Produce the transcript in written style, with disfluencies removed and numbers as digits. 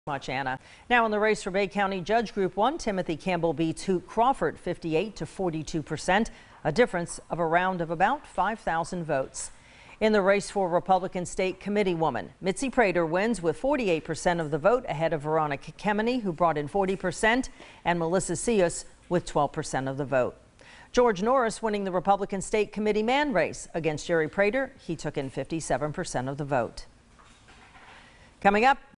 Much, Anna. Now in the race for Bay County Judge Group 1, Timothy Campbell beats Hoot Crawford 58 to 42%, a difference of a round of about 5,000 votes. In the race for Republican State Committeewoman, Mitzi Prater wins with 48% of the vote ahead of Veronica Kemeny, who brought in 40%, and Melissa Sius with 12% of the vote. George Norris winning the Republican State Committeeman race against Jerry Prater. He took in 57% of the vote. Coming up.